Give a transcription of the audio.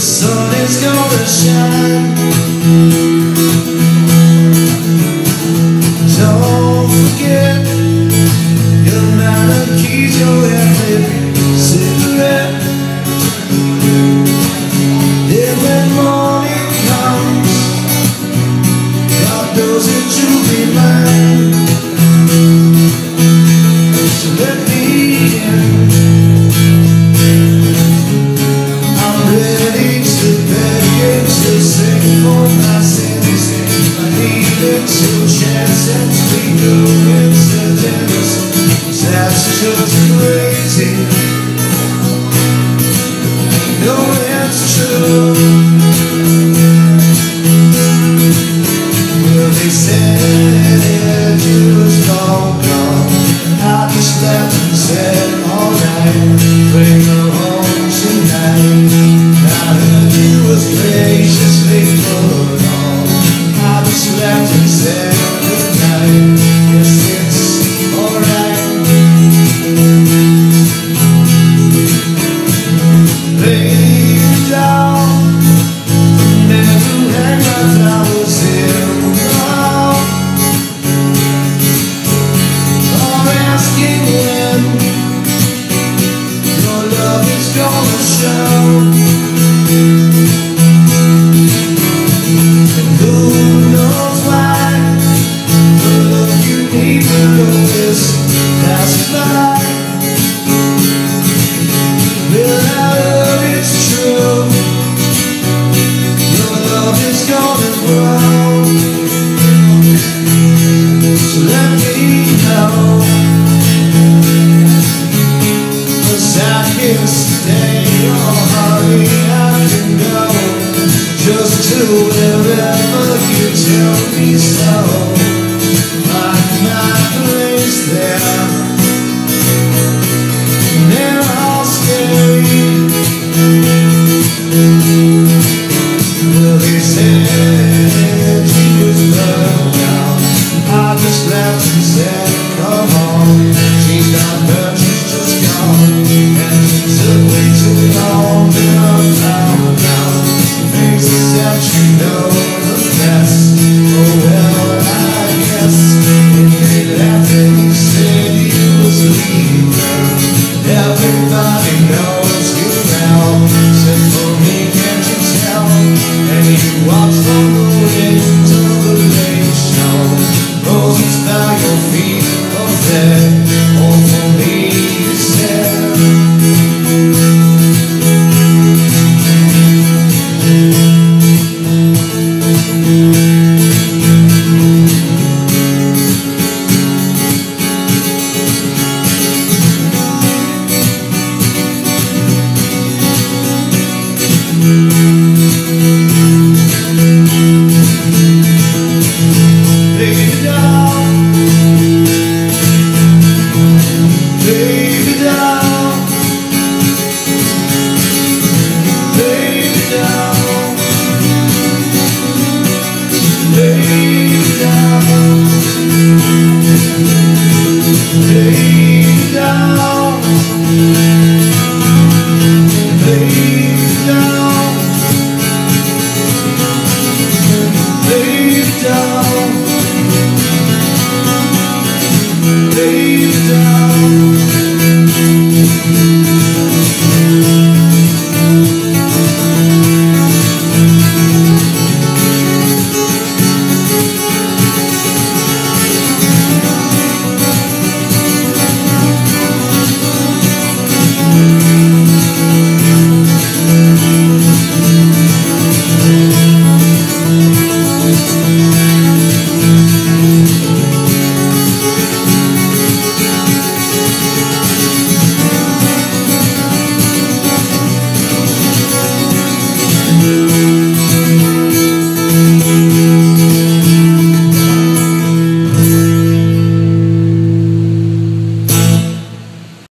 sun is gonna shine. Don't forget your minor keys, your every cigarette. Then when morning comes, God knows that you'll be mine. So let me in. I'm ready to beg you to sing for my sins. I need a chance and we go incidents. That's just crazy. No, it's true. Well, they said you was long gone. I just left and said, alright, bring her home tonight. I heard you was graciously put on. I just left and said goodnight. Yes, it's alright. Lay down, never hang my flowers in the wall. Or asking when your love is gonna show. And who knows why the look you need to know is passing by. Well, I heard it's true. Your love is gonna grow. So let me know, 'cause I can't stay or hurry. I can go just to wherever you tell me so. Find my place there, and there I'll stay. Well, they said she was burned out. I just left and said, come on. She's not burned, she's just gone. And it took way too long and I found out things that you know the best. Oh well, I guess when they left and you said you was leaving, everybody knows you now. Said for me, can't you tell? And you watched from the window the late show. Roses by your feet of bed. All for me, you said. Baby doll, baby doll, baby doll, baby doll, baby doll, baby doll, baby doll. Baby doll.